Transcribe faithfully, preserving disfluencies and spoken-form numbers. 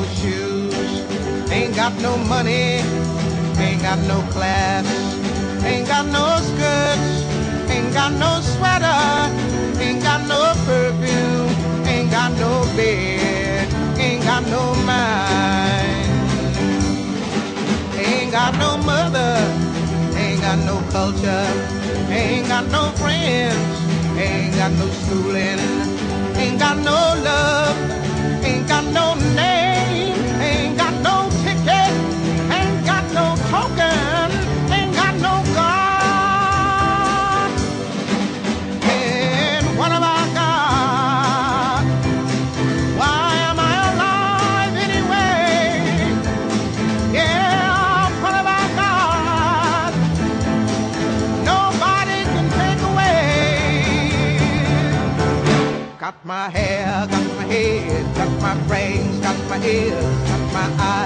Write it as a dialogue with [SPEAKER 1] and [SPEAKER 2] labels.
[SPEAKER 1] no shoes, ain't got no money, ain't got no class, ain't got no skirts, ain't got no sweater, ain't got no perfume, ain't got no bed, ain't got no mind, ain't got no mother, ain't got no culture, ain't got no friends, ain't got no schooling, ain't got no love, ain't got no name, ain't got no ticket, ain't got no token, ain't got no God. And what have I got? Why am I alive anyway? Yeah, what have I got? Nobody can take away. Got my hair, got my head, got my brains, got my ears, got my eyes.